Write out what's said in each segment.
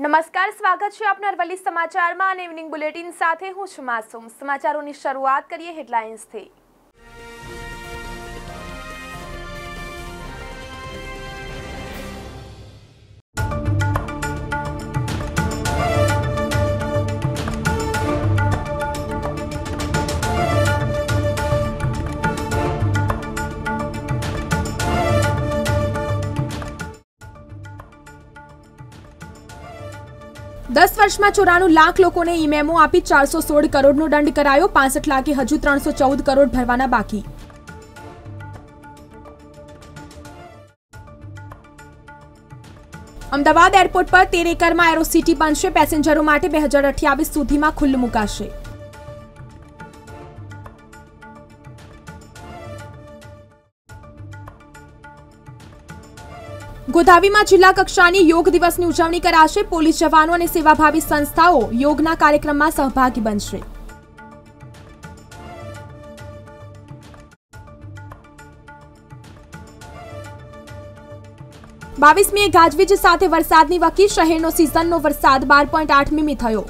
નમસ્કાર, સ્વાગત છે આપના અરવલ્લી સમાચારમાં અને ઇવનિંગ બુલેટિન સાથે હું છું માસૂમ। સમાચારોની શરૂઆત કરીએ હેડલાઇન્સથી। दस वर्ष में 94 लाख लोगों ने ई मेमो आपी 416 करोड़ नो दंड करायो। 65 लाखे हजू 314 करोड़ भरवाना बाकी। अमदावाद एरपोर्ट पर 13 एकड़ में एरो सिटी बनशे। पेसेंजरों माटे 2028 सुधी में खुल्लू मुकाशे। गोधावी में जिला कक्षानी योग दिवस की उजवणी कराशे। पोलीस जवानों और सेवाभावी संस्थाओं योगना कार्यक्रम में सहभागी बनशे। बावीसमी गाजवीज साथे वरसादनी वकी। शहेरनो सीजननो वरसाद 12.8 મીમી थयो।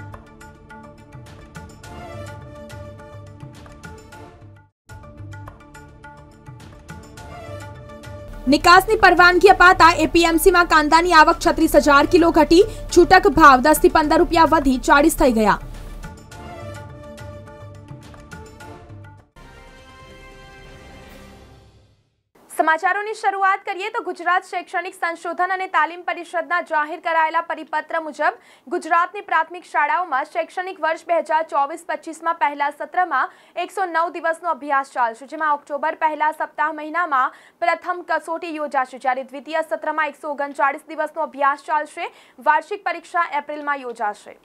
निकासनी परवानगी अपाता एपीएमसी में कांदानी आवक 36,000 किलो घटी। छूटक भाव 10 થી 15 રૂપિયા वधी 40 થઈ ગયા। समाचारों शुरुआत करिए तो गुजरात शैक्षणिक संशोधन और तालीम परिषद जाहिर करायेला परिपत्र मुजब गुजरात प्राथमिक शालाओं में शैक्षणिक वर्ष 2024-25 में पहला सत्र में 109 दिवसनो अभ्यास चालशे, जेमां ऑक्टोबर पहला सप्ताह महीना में प्रथम कसोटी योजाशे, ज्यारे द्वितीय सत्र में 139 दिवसनो अभ्यास चालशे। वार्षिक परीक्षा एप्रिल में योजाशे।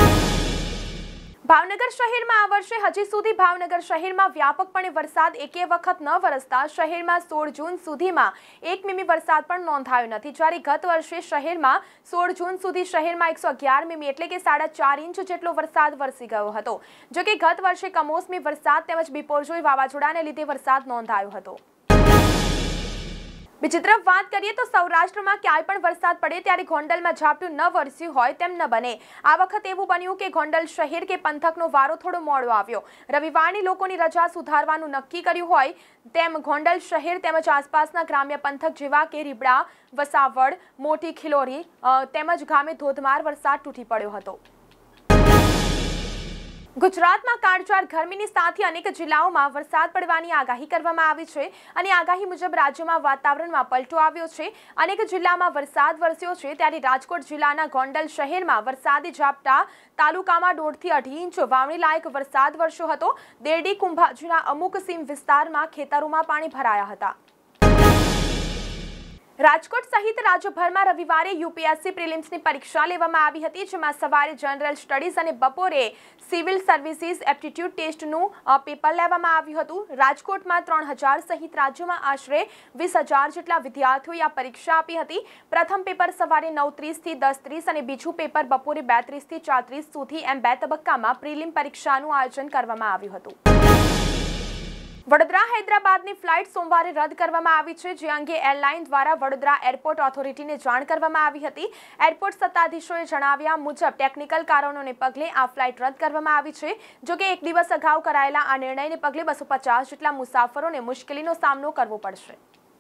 भावनगर शहर में आ वर्षे हजी सुधी भावनगर शहर में व्यापकपणे वरसाद एके वखत न वरसता शहर में 16 जून सुधी में 1 મીમી वरसाद पण नोंधायो नथी, ज्यारे गत वर्षे शहर में 16 जून सुधी शहर में 111 મીમી एटले के 4.5 इंच जेटलो वरसाद वरसी गयो हतो। जो कि गत वर्षे कमोसमी वरसाद तेमज बिपोरजोई वावाझोडाने लीधे वरसाद नोंधायो हतो। बीजी तरफ बात करिए तो सौराष्ट्र में क्यांय पण वरसाद पड़े त्यारे गोंडल में झापटू न वरस्यु होय तेम न बने। आ वखत एवुं बन्युं के गोंडल शहर के पंथकनो वारो थोड़ो मोड़ो आव्यो। रविवारनी लोकोनी रजा सुधारवानुं नक्की कर्युं होय तेम गोंडल शहर तेमज आसपासना ग्राम्य पंथक जेवा के રીબડા, વસાવડ, मोटी खिलोरी तेमज गामे धोधमार वरसाद तूटी पड्यो हतो। गुजरात में काળઝાળ ગરમીની સાથે अनेक जिल्लाओं में वरसाद पड़वानी आगाही करवामां आवी छे અને आगाही मुजब राज्य में वातावरण में पलटो આવ્યો છે। अनेक जिल्ला में वरसाद वरस्यो छे त्यारे राजकोट जिल्लाना गोंडल शहर में वरसादी झापटा तालुका में 1.5 થી 2.5 इंच वावणी लायक वरसाद वरस्यो हतो। देरडी कुंभाजीना अमुक सीम विस्तार में खेतरों में पाणी भराया हता। राजकोट सहित राज्यभर में रविवार यूपीएससी प्रीलिम्सनी परीक्षा लेवामां आवी हती, जेमां सवारे जनरल स्टडीज और बपोरे सिविल सर्विसीज एप्टीट्यूड टेस्टनुं पेपर लेवामां आव्युं हतुं। राजकोट में 3000 सहित राज्य में आशरे 20,000 जेटला विद्यार्थीओए आ परीक्षा आपी हती। प्रथम पेपर सवारे 9:30 થી 10:30 और बीजू पेपर बपोरे 2:30 થી 4:30 सुधी एम 2 तबक्कामां प्रीलिम परीक्षानुं आयोजन करवामां आव्युं हतुं। वडोदरा हैदराबादनी फ्लाइट सोमवारे रद्द करवामां आवी छे, जे अंगे एरलाइन द्वारा वडोदरा एरपोर्ट ऑथोरिटीने जाण करवामां आवी हती। एरपोर्ट सत्ताधीशोए जणाव्या मुजब टेक्निकल कारणोने पगले आ फ्लाइट रद्द करवामां आवी छे। जो कि एक दिवस अगाऊ करायेला आ निर्णयने पगले 250 जेटला मुसाफरोने मुश्केलीनो सामनो करवो पड़शे।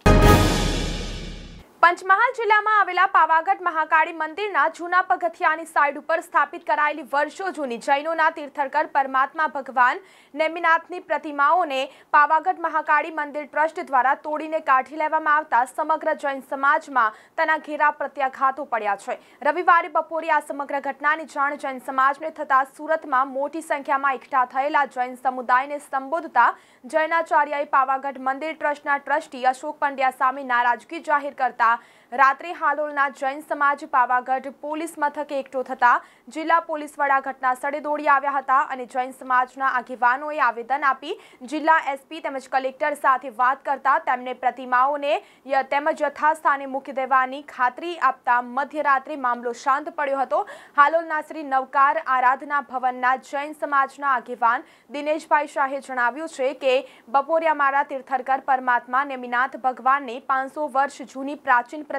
पंचमहाल जिला में आवेला पावागढ़ महाकाળી मंदिरना जूना पगथियानी साइड पर स्थापित करायेली वर्षो जूनी जैनोना तीर्थंकर परमात्मा भगवान नेमिनाथनी प्रतिमाओने पावागढ़ महाकाળી मंदिर ट्रस्ट द्वारा तोड़ीने काढी लेवामां आवता समग्र जैन समाज में तेना घेरा प्रत्याघातो पड्या छे। रविवारे बपोरे आ समग्र घटनानी जाण जैन समाज ने थता सूरत में मोटी संख्या में एकठा थयेला जैन समुदाय ने संबोधता जैनाचार्यए पावागढ़ मंदिर ट्रस्टना ट्रस्टी अशोक पंड्या सामे नाराजगी जाहिर करता रात्रे हालोलना जैन समाज पावागढ़ पोलीस मथके एकठो थता जिला पोलीस वड़ा घटना स्थळे दौड़ी आव्या हता અને जैन समाजना આગેવાનોએ आवेदन आपी जिला एसपी તેમજ कलेक्टर साथे वात करता तेमने प्रतिमाओने તેમજ यथास्थाने मूकी देवानी खातरी आपता मध्यरात्रे मामलो शांत पड्यो हतो। हालोलना श्री नवकार आराधना भवनना जैन समाजना આગેવાન દિનેશભાઈ શાહે જણાવ્યું છે કે બપોરે અમારા તીર્થંકર પરમાત્મા નેમિનાથ ભગવાનને 500 વર્ષ જૂની પ્રાચીન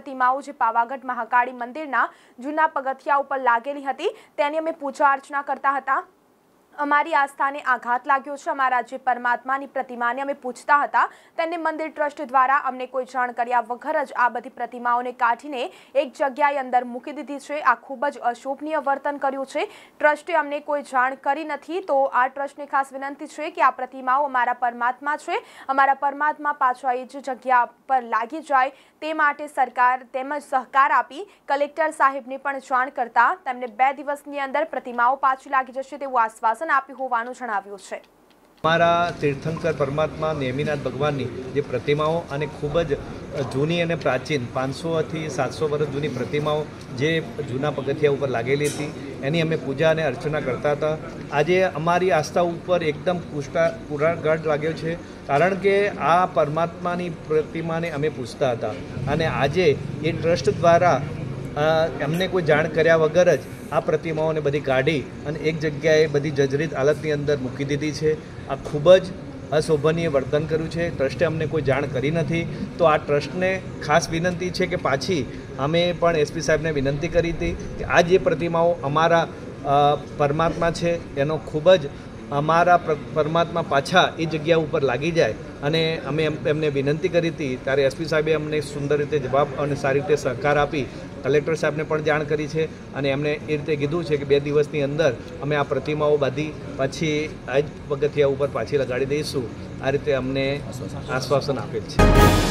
પ્રતિમાઓ જે પાવાગઢ મહાકાળી મંદિરના જૂના પગથિયા ઉપર લાગેલી હતી તેની અમે પૂજા અર્ચના કરતા હતા। અમારી આસ્થાને આઘાત લાગ્યો છે। અમારા જે પરમાત્માની પ્રતિમાને અમે પૂછતા હતા તેને મંદિર ટ્રસ્ટ દ્વારા અમને કોઈ જાણ કર્યા વગર જ આ બધી પ્રતિમાઓને કાઢીને એક જગ્યાએ અંદર મૂકી દીધી છે। આ ખૂબ જ અશોભનીય વર્તન કર્યું છે। ટ્રસ્ટે અમને કોઈ જાણ કરી નથી, તો આ ટ્રસ્ટને ખાસ વિનંતી છે કે આ પ્રતિમાઓ અમારા પરમાત્મા છે, અમારા પરમાત્મા પાછા એ જ જગ્યા પર લાગી જાય તે માટે સરકાર તેમજ સહકાર આપી કલેક્ટર સાહેબને પણ જાણ કરતા તેમને 2 દિવસની અંદર પ્રતિમાઓ પાછી લાગી જશે તેવું આશ્વાસન આપ્યું હોવાનું જણાવ્યું છે। અમારા તીર્થંકર પરમાત્મા નેમિનાથ ભગવાનની જે પ્રતિમાઓ અને ખૂબ જ જૂની અને પ્રાચીન 500 થી 700 વર્ષ જૂની પ્રતિમાઓ જે જૂના પગથિયા ઉપર લાગેલી હતી એની અમે પૂજા અને અર્ચના કરતા હતા। આજે અમારી આસ્થા ઉપર એકદમ પુરાગાઢ લાગ્યો છે, કારણ કે આ પરમાત્માની પ્રતિમાને અમે પૂછતા હતા અને આજે એ ટ્રસ્ટ દ્વારા એમને કોઈ જાણ કર્યા વગર જ આ પ્રતિમાઓને બધી કાઢી અને એક જગ્યાએ બધી જર્જરિત હાલતની અંદર મૂકી દીધી છે। આ ખૂબ જ અશોભનીય વર્તન કર્યું છે। ટ્રસ્ટે અમને કોઈ જાણ કરી નથી, તો આ ટ્રસ્ટને ખાસ વિનંતી છે કે પાછી અમે પણ એસપી સાહેબને વિનંતી કરી હતી કે આ જે પ્રતિમાઓ અમારા પરમાત્મા છે એનો ખૂબ જ અમારા પરમાત્મા પાછા એ જગ્યા ઉપર લાગી જાય અને અમે એમને વિનંતી કરી હતી। ત્યારે એસપી સાહેબે અમને સુંદર રીતે જવાબ અને સારી રીતે સહકાર આપી કલેક્ટર સાહેબને પણ જાણ કરી છે અને એમણે એ રીતે કીધું છે કે 2 દિવસની અંદર અમે આ પ્રતિમાઓ બધી પછી આ જ પગથિયા ઉપર પાછી લગાડી દઈશું। આ રીતે અમને આશ્વાસન આપેલ છે।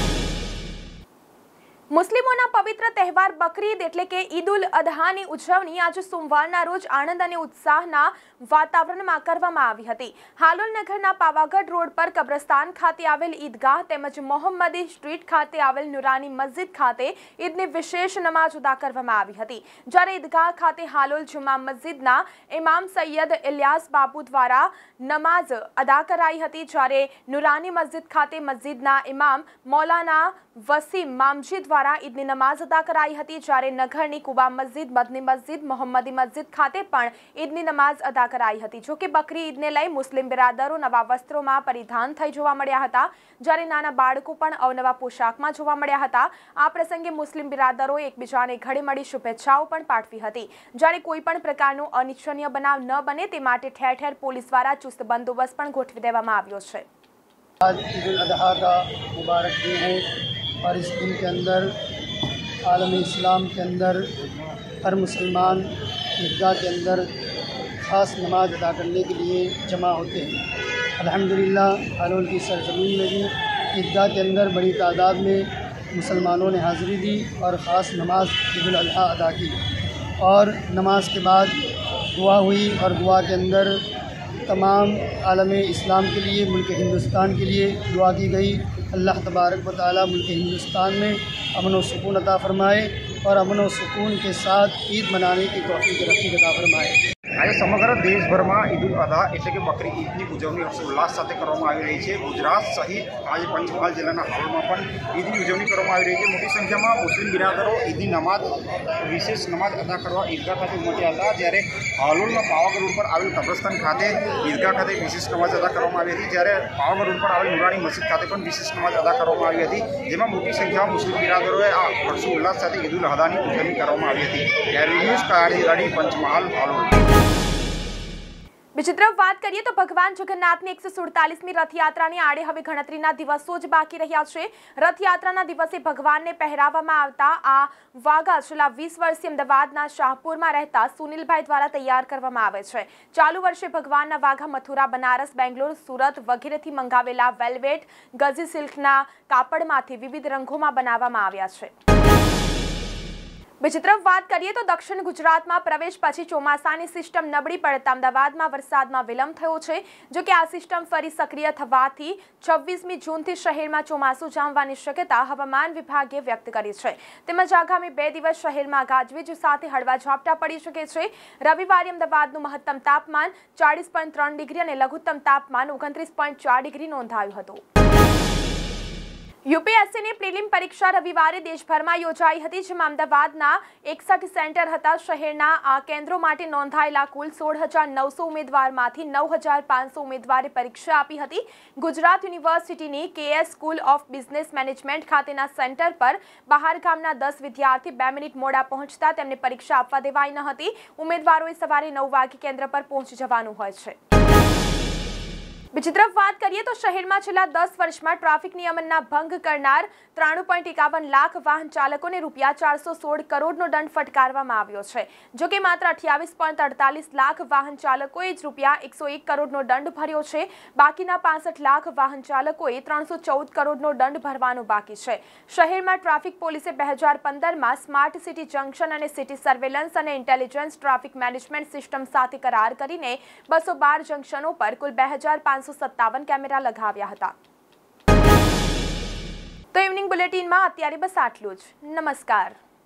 મુસ્લિમોના પવિત્ર તહેવાર બકરીદ એટલે કે ઈદ ઉલ અદહાની ઉજવણી આજે સોમવારના રોજ આનંદ અને ઉત્સાહના વાતાવરણમાં કરવામાં આવી હતી। હાલોલ નગરના પાવાગઢ રોડ પર કબ્રસ્તાન ખાતે આવેલ ઈદગાહ તેમજ મોહમ્મદી સ્ટ્રીટ ખાતે આવેલ નુરાની મસ્જિદ ખાતે ઈદની વિશેષ નમાઝ અદા કરવામાં આવી હતી। જ્યારે ઈદગાહ ખાતે હાલોલ જુમા મસ્જિદના ઇમામ સૈયદ ઇલિયાસ બાબુ દ્વારા નમાઝ અદા કરાઈ હતી, જ્યારે નુરાની મસ્જિદ ખાતે મસ્જિદના ઇમામ મૌલાના વસીમ મામજી દ્વારા ઈદની નમાઝ અદા કરાઈ હતી, જ્યારે નગરની કુબા મસ્જિદ, મદની મસ્જિદ, મોહમ્મદી મસ્જિદ ખાતે પણ ઈદની નમાઝ અદા કરાઈ હતી। જોકે બકરી ઈદને લઈ મુસ્લિમ બિરાદરો નવા વસ્ત્રોમાં પરિધાન થઈ જોવા મળ્યા હતા, જ્યારે નાના બાળકો પણ અવનવા પોશાકમાં જોવા મળ્યા હતા। આ પ્રસંગે મુસ્લિમ બિરાદરોએ એકબીજાને ઘડે મળી શુભેચ્છાઓ પણ પાઠવી હતી, જ્યારે કોઈ પણ પ્રકારનો અનિચ્છનીય બનાવ ન બને તે માટે ઠેર ઠેર પોલીસ દ્વારા ચુસ્ત બંદોબસ્ત પણ ગોઠવી દેવામાં આવ્યો છે। आज ईद उल अज़हा का मुबारक दिन है और इस दिन के अंदर आलम इस्लाम के अंदर हर मुसलमान ईदगाह के अंदर ख़ास नमाज अदा करने के लिए जमा होते हैं। अल्हम्दुलिल्लाह हालोल की सरजमीन में भी ईदगाह के अंदर बड़ी तादाद में मुसलमानों ने हाज़िरी दी और ख़ास नमाज ईद उल अज़हा अदा की और नमाज के बाद दुआ हुई और दुआ के अंदर तमाम आलम इस्लाम के लिए, मुल्क हिंदुस्तान के लिए दुआ की गई। अल्लाह तबारक व तआला मुल्क हिंदुस्तान में अमन व सुकून अता फरमाए और अमन व सुकून के साथ ईद मनाने की तौफीक रफ़ीक अता फरमाए। આજે સમગ્ર દેશભરમાં ઈદ ઉલ અઝહા એટલે કે બકરી ઈદની ઉજવણી હર્ષોલ્લાસ સાથે કરવામાં આવી રહી છે। ગુજરાત સહિત આજે પંચમહાલ જિલ્લાના હાલોલમાં પણ ઈદની ઉજવણી કરવામાં આવી રહી છે। મોટી સંખ્યામાં મુસ્લિમ બિરાદરો ઈદની નમાઝ વિશેષ નમાઝ અદા કરવા ઈદગાહ ખાતે ઉમટ્યા હતા, જ્યારે હાલોલના પાવાગઢ રોડ પર આવેલ કબ્રસ્તાન ખાતે ઈદગાહ ખાતે વિશેષ નમાઝ અદા કરવામાં આવી હતી, જ્યારે પાવાગઢ રોડ પર આવેલ નુરાની મસ્જિદ ખાતે પણ વિશેષ નમાઝ અદા કરવામાં આવી હતી, જેમાં મોટી સંખ્યામાં મુસ્લિમ બિરાદરોએ આ હર્ષોલ્લાસ સાથે ઈદ ઉલ અઝહાની ઉજવણી કરવામાં આવી હતી। ત્યારે ન્યૂઝ કાળી પંચમહાલ હાલોલ। બીજી તરફ વાત કરીએ તો ભગવાન જગન્નાથની 147મી રથયાત્રાની આડે હવે ગણતરીના દિવસો જ બાકી રહ્યા છે। રથયાત્રાના દિવસે ભગવાનને પહેરાવવામાં આવતા આ વાઘા છેલ્લા 20 વર્ષથી અમદાવાદના શાહપુરમાં રહેતા સુનિલભાઈ દ્વારા તૈયાર કરવામાં આવે છે। ચાલુ વર્ષે ભગવાનના વાઘા મથુરા, બનારસ, બેંગ્લોર, સુરત વગેરેથી મંગાવેલા વેલ્વેટ ગઝી સિલ્કના કાપડમાંથી વિવિધ રંગોમાં બનાવવામાં આવ્યા છે। બીજી તરફ વાત કરીએ તો દક્ષિણ ગુજરાતમાં પ્રવેશ પછી ચોમાસાની સિસ્ટમ નબળી પડતા અમદાવાદમાં વરસાદમાં વિલંબ થયો છે। જો કે આ સિસ્ટમ ફરી સક્રિય થવાથી 26મી જૂનથી શહેરમાં ચોમાસું જામવાની શક્યતા હવામાન વિભાગે વ્યક્ત કરી છે। તેમજ આગામી 2 દિવસ શહેરમાં ગાજવીજ સાથે હળવા ઝાપટા પડી શકે છે। રવિવારે અમદાવાદનું મહત્તમ તાપમાન 40.3 ડિગ્રી અને લઘુત્તમ તાપમાન 29.4 ડિગ્રી નોંધાયું હતું। યુપીએસસીની પ્રિલિમ પરીક્ષા રવિવારે દેશભરમાં યોજાઈ હતી, જેમાં અમદાવાદના 61 સેન્ટર હતા. શહેરના આ કેન્દ્રો માટે નોંધાયેલા કુલ 16,900 ઉમેદવારમાંથી 9,500 ઉમેદવારે પરીક્ષા આપી હતી. ગુજરાત યુનિવર્સિટીની KS school of business management ખાતેના સેન્ટર પર બહારગામના 10 વિદ્યાર્થી 2 મિનિટ મોડા પહોંચતા તેમને પરીક્ષા આપવા દેવાઈ ન હતી. ઉમેદવારોએ સવારે 9 વાગે કેન્દ્ર પર પહોંચી જવાનું હોય છે. બીજી તરફ વાત કરીએ તો શહેરમાં છેલ્લા 10 વર્ષમાં ટ્રાફિક નિયમનના ભંગ કરનાર 93.51 લાખ વાહન ચાલકોને રૂપિયા 416 કરોડનો દંડ ફટકારવામાં આવ્યો છે. જોકે માત્ર 28.48 લાખ વાહન ચાલકોએ જ રૂપિયા 101 કરોડનો દંડ ભર્યો છે. બાકીના 65 લાખ વાહન ચાલકોએ 314 કરોડનો દંડ ભરવાનો બાકી છે. શહેરમાં ટ્રાફિક પોલીસે 2015માં સ્માર્ટ સિટી જંકશન અને સિટી સર્વેલન્સ અને ઇન્ટેલિજન્સ ટ્રાફિક મેનેજમેન્ટ સિસ્ટમ સાથે કરાર કરીને 212 જંકશનો પર કુલ 2,557 કેમેરા લગાવ્યા હતા. તો ઇવનિંગ બુલેટિનમાં અત્યારે બસ આટલું જ. નમસ્કાર.